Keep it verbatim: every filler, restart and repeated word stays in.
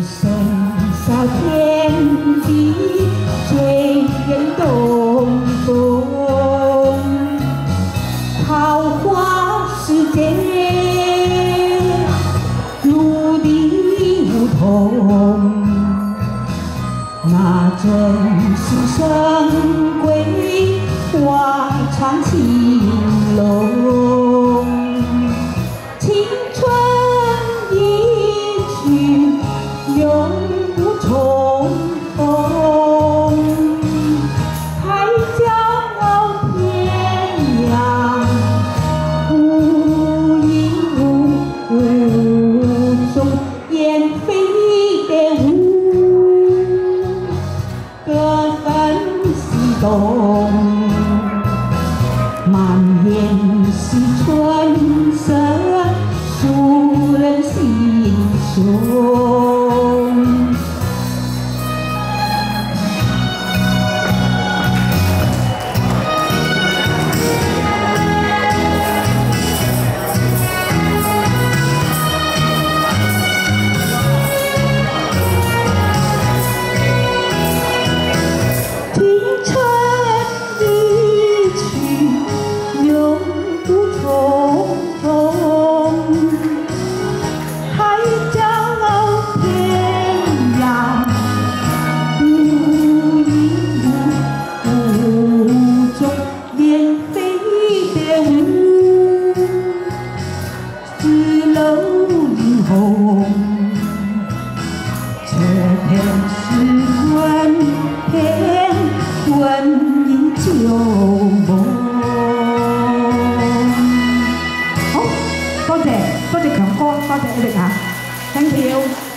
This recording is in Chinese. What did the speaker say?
笙箫天地，醉人东风。桃花世界，如你梧桐。那正是神归，花唱青龙。青春一去，永不重逢。海角天涯，无影无踪，雁飞的舞，各分西东。满眼是春色，触人心胸。这片是春天，春饮旧梦。好，多謝多謝強哥，多謝 Eric 啊 ，thank you。